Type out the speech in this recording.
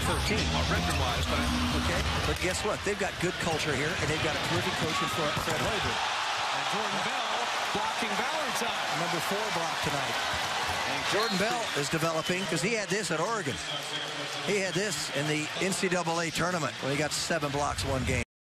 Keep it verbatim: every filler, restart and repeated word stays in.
thirteen, record-wise, but okay. But guess what? They've got good culture here, and they've got a terrific coach in Fred Fred Hoiberg. And Jordan Bell blocking Valentine. Number four block tonight. And Jordan Bell is developing because he had this at Oregon. He had this in the N C double A tournament when he got seven blocks one game.